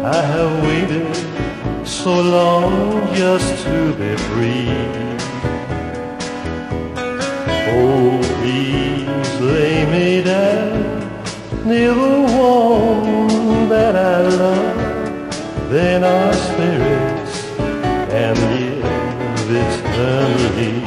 I have waited so long just to be free. Oh, please lay me down near the one that I love. Then our spirits can live eternally.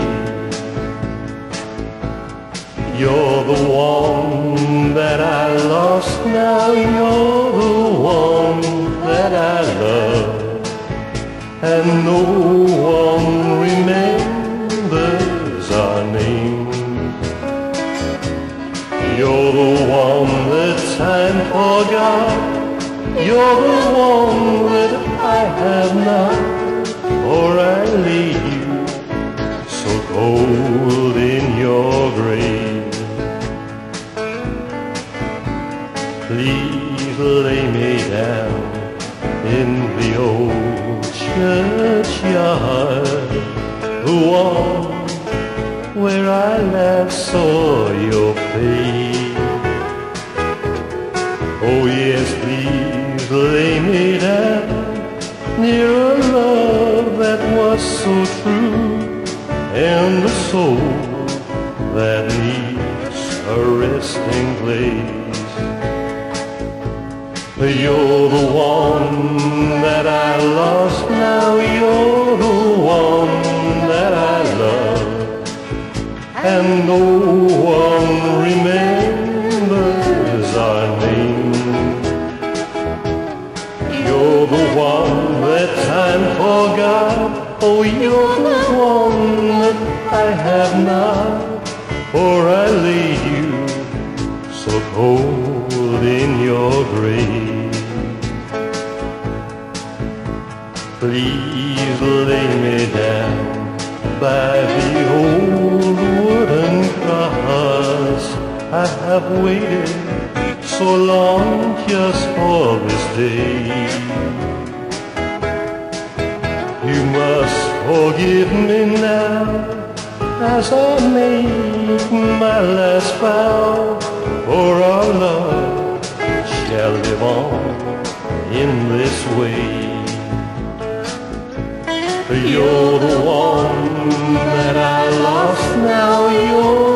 You're the one that I lost, now you're the one that I love. And no one remembers our names. You're the one that time forgot. You're the one that I have not, or I lay you so cold in your grave. Please lay me down in the old churchyard, the one where I last saw your face. Oh yes, please lay me down near a love that was so true, and a soul that needs a resting place. You're the one that I lost, now you're the one that I love. And no one remembers our name. You're the one that time forgot. Oh, you're the one that I have not, for I lay you so cold in your grave. Please lay me down by the old wooden cross. I have waited so long just for this day. You must forgive me now as I make my last vow, for our love shall live on in this way. You're the one that I lost, now you're